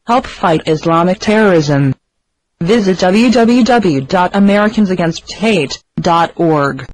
Help fight Islamic terrorism. Visit www.americansagainst.hate.org.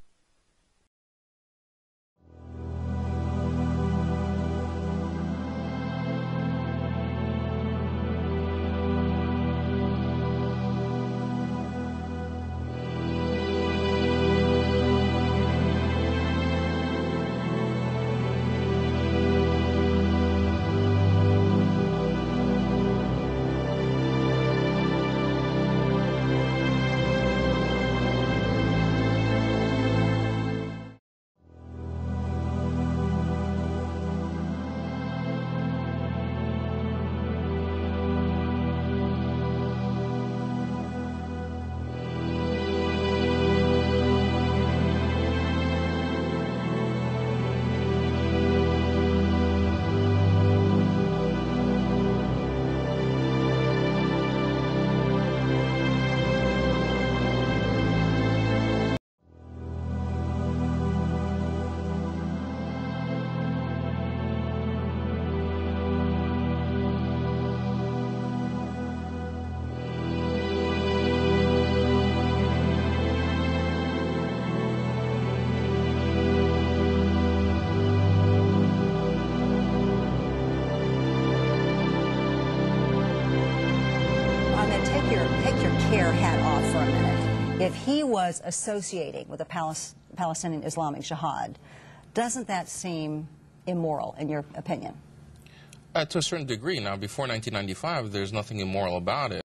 Take your CAIR hat off for a minute. If he was associating with the Palestinian Islamic Jihad, doesn't that seem immoral, in your opinion? To a certain degree. Now, before 1995, there's nothing immoral about it.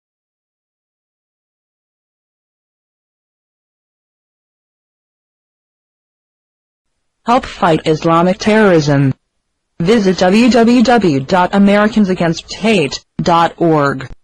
Help fight Islamic terrorism. Visit www.americansagainst.hate.org.